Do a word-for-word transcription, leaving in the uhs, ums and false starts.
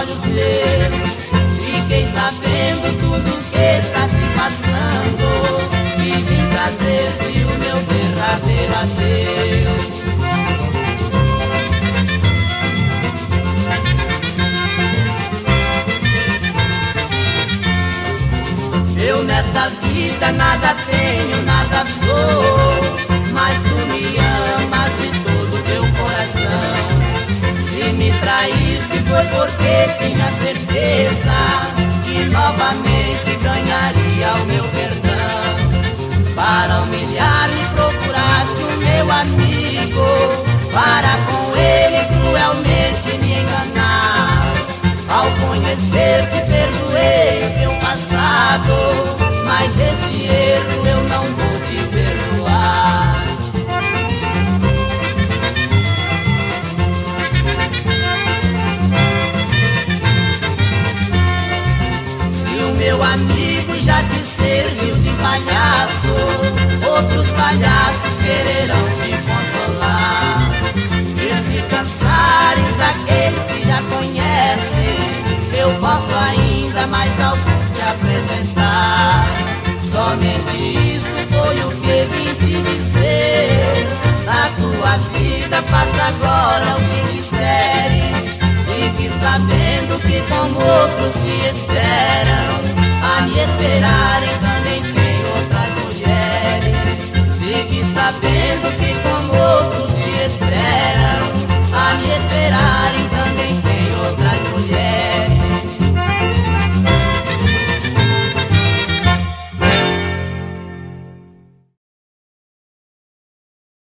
olhos meus. Fiquei sabendo tudo que está se passando e vim trazer-te o meu verdadeiro adeus. Eu nesta vida nada tenho, nada sou, mas tu me amas de todo teu coração. Se me traíste foi porque tinha certeza que novamente ganharia o meu perdão. Para humilhar-me procuraste o meu amigo, para com ele cruelmente me enganar. Ao conhecer-te perdoei meu passado, mas este erro eu não vou te perdoar. Se o meu amigo já te serviu de palhaço, outros palhaços quererão te consolar. E se cansares daqueles que já conhecem, eu posso ainda mais alguns te apresentar. Somente isto foi o que vim te dizer. Na tua vida faça agora o que quiseres. Fique sabendo que com outros te espera